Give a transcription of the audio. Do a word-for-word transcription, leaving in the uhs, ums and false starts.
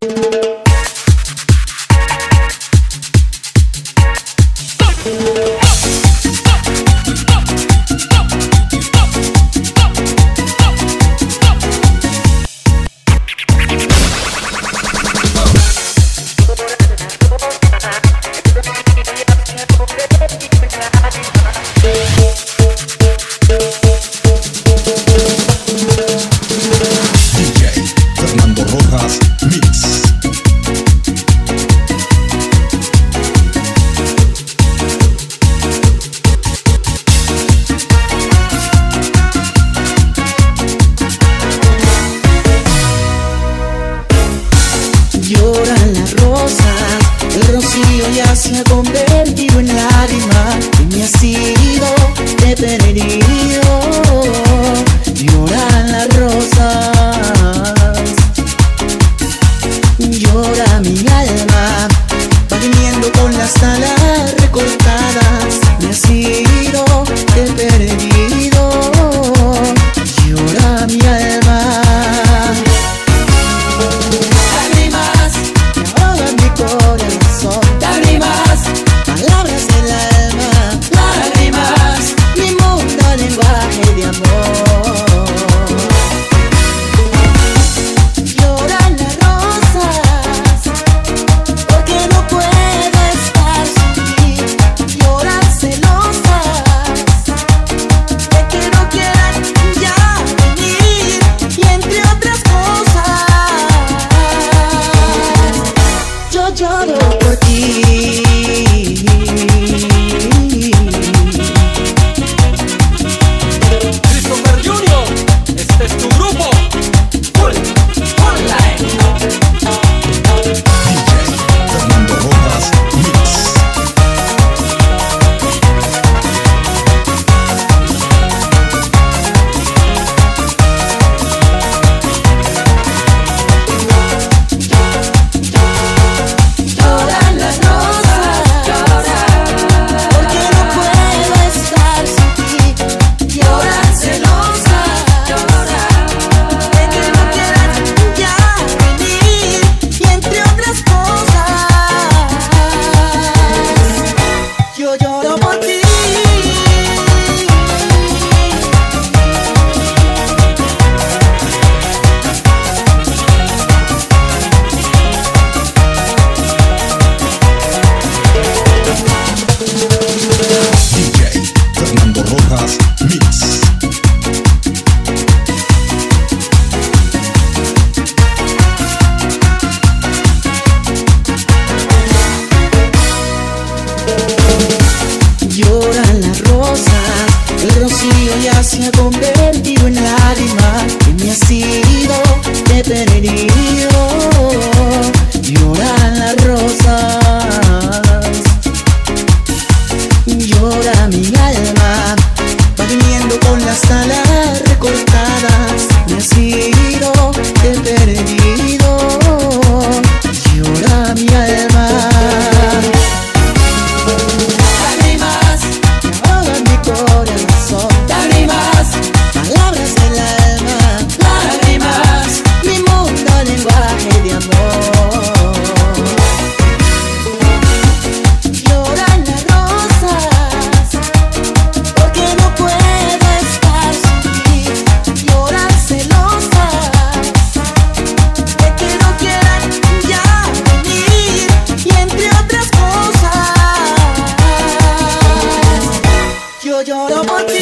Lloran las rosas, el rocío ya se ha convertido en lágrima y me ha sido de perdido. Lloran las rosas, llora mi alma, va viniendo con las alas recortadas, me ha sido de perdido. Llora mi alma. Lloro por ti. Christopher Junior, este es tu grupo. Full Online. D J Fernando Rojas Mix. Lloran las rosas, el rocío ya se ha convertido en lágrima y me ha sido de perdido. Lloran las rosas, llora mi alma, va viniendo con las alas recortadas, me ha sido de perdido. Llora mi alma. Yo lloro por ti.